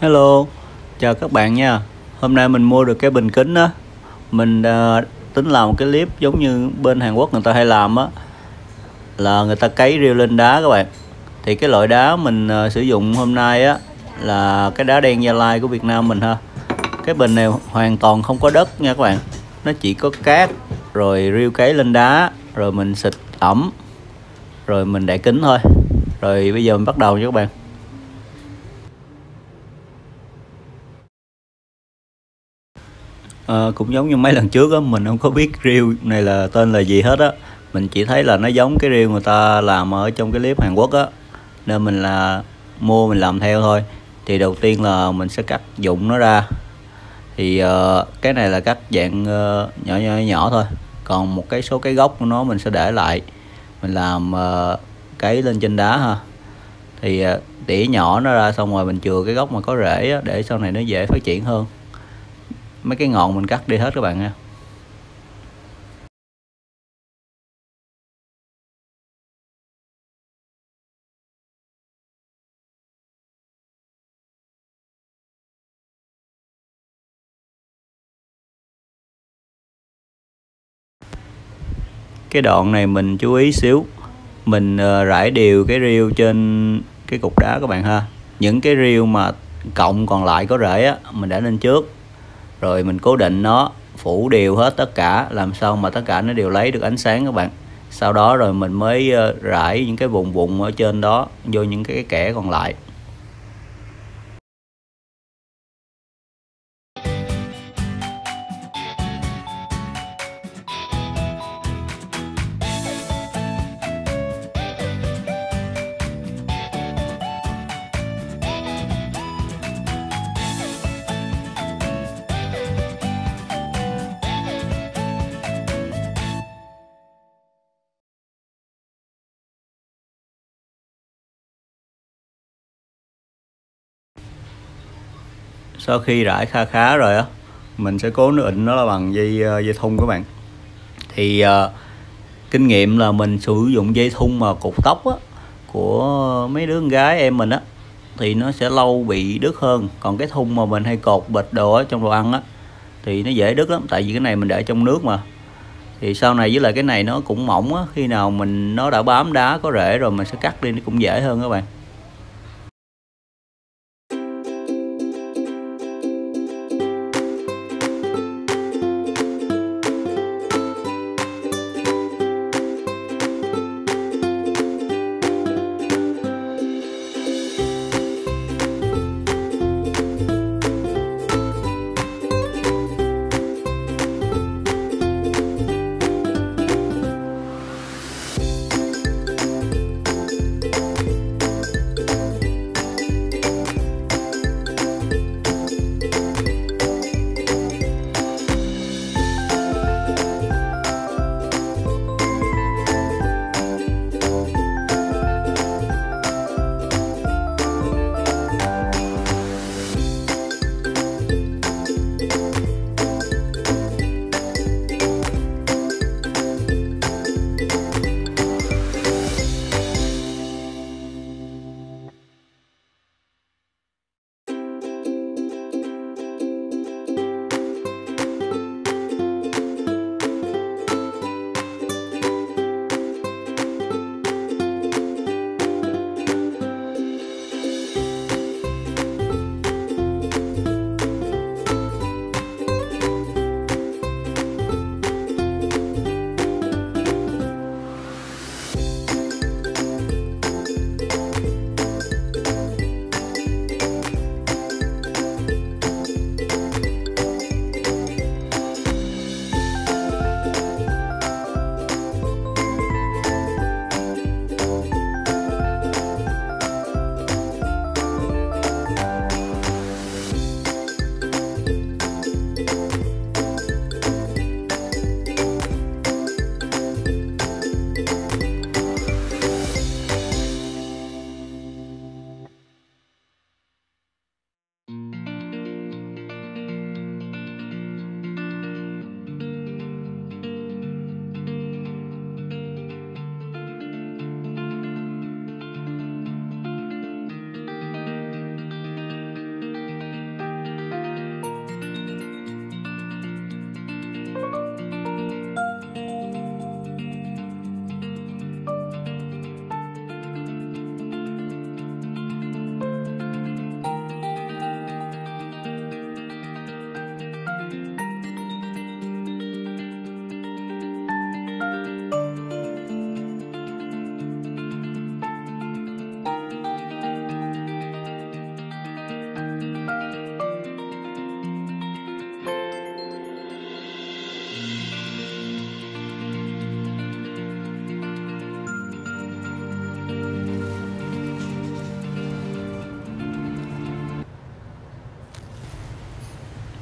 Hello, chào các bạn nha. Hôm nay mình mua được cái bình kính á. Mình tính làm một cái clip giống như bên Hàn Quốc người ta hay làm á, là người ta cấy rêu lên đá các bạn. Thì cái loại đá mình sử dụng hôm nay á là cái đá đen Gia Lai của Việt Nam mình ha. Cái bình này hoàn toàn không có đất nha các bạn. Nó chỉ có cát rồi rêu cấy lên đá, rồi mình xịt ẩm, rồi mình đậy kính thôi. Rồi bây giờ mình bắt đầu nha các bạn. Cũng giống như mấy lần trước á, mình không có biết reel này là tên là gì hết á. Mình chỉ thấy là nó giống cái reel người ta làm ở trong cái clip Hàn Quốc á, nên mình là mua mình làm theo thôi. Thì đầu tiên là mình sẽ cắt dụng nó ra. Thì cái này là cắt dạng nhỏ nhỏ nhỏ thôi. Còn một số cái gốc của nó mình sẽ để lại, mình làm cấy lên trên đá ha. Thì tỉa nhỏ nó ra, xong rồi mình chừa cái gốc mà có rễ á, để sau này nó dễ phát triển hơn. Mấy cái ngọn mình cắt đi hết các bạn nha. Cái đoạn này mình chú ý xíu, mình rải đều cái rêu trên cái cục đá các bạn ha. Những cái rêu mà cọng còn lại có rễ á, mình để lên trước, rồi mình cố định nó, phủ đều hết tất cả, làm sao mà tất cả nó đều lấy được ánh sáng các bạn. Sau đó rồi mình mới rải những cái vùng vụn ở trên đó vô những cái kẽ còn lại. Sau khi rải khá rồi á, mình sẽ cố nó ịn nó là bằng dây thun các bạn. Thì kinh nghiệm là mình sử dụng dây thun mà cột tóc á, của mấy đứa con gái em mình á, thì nó sẽ lâu bị đứt hơn. Còn cái thun mà mình hay cột bịch đồ ở trong đồ ăn á, thì nó dễ đứt lắm, tại vì cái này mình để trong nước mà. Thì sau này với lại cái này nó cũng mỏng á, khi nào nó đã bám đá có rễ rồi mình sẽ cắt đi nó cũng dễ hơn các bạn.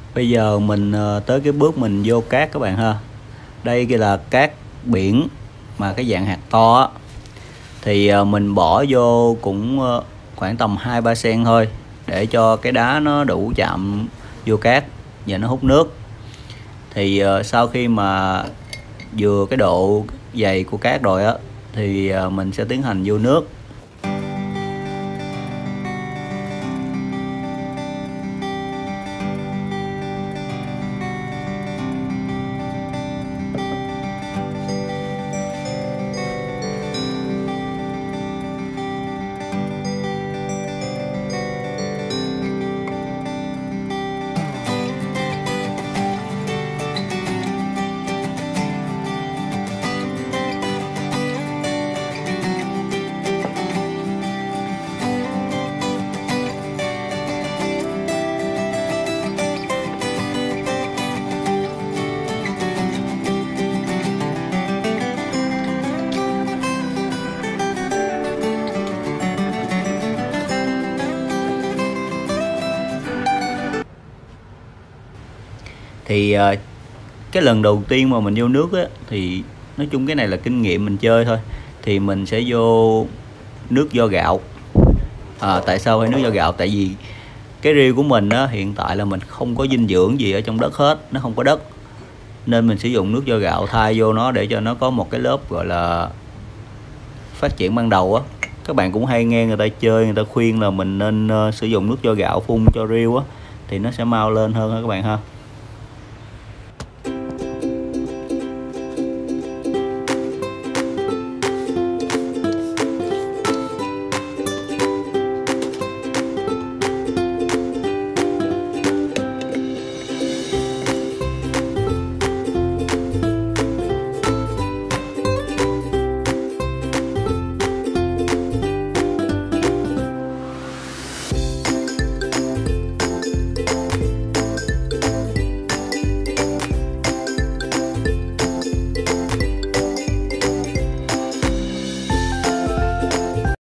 Bây giờ mình tới cái bước mình vô cát các bạn ha. Đây kia là cát biển mà cái dạng hạt to á, thì mình bỏ vô cũng khoảng tầm 2-3 cm thôi, để cho cái đá nó đủ chạm vô cát và nó hút nước. Thì sau khi mà vừa cái độ dày của cát rồi á, thì mình sẽ tiến hành vô nước. Thì cái lần đầu tiên mà mình vô nước á, thì nói chung cái này là kinh nghiệm mình chơi thôi, thì mình sẽ vô nước vo gạo. Tại sao phải nước vo gạo? Tại vì cái rêu của mình á, hiện tại là mình không có dinh dưỡng gì ở trong đất hết, nó không có đất, nên mình sử dụng nước vo gạo thay vô nó để cho nó có một cái lớp gọi là phát triển ban đầu á. Các bạn cũng hay nghe người ta chơi, người ta khuyên là mình nên sử dụng nước vo gạo phun cho rêu á, thì nó sẽ mau lên hơn các bạn ha.